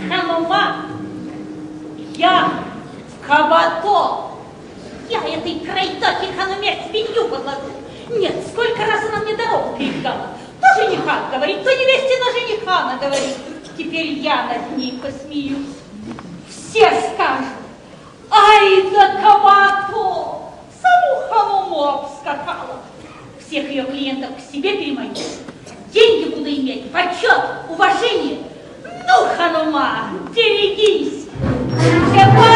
Ханума, я Кабато. Я этой крайтахе Хануме свинью подложу. Нет, сколько раз она мне дорогу перебегала. То жениха говорит, то невесте на жениха она говорит. Теперь я над ней посмеюсь. Все скажут, ай да Кабато, саму Хануму обскакала. Всех ее клиентов к себе переманю. Деньги буду иметь, почет, уважение. Ну, Ханума, берегись.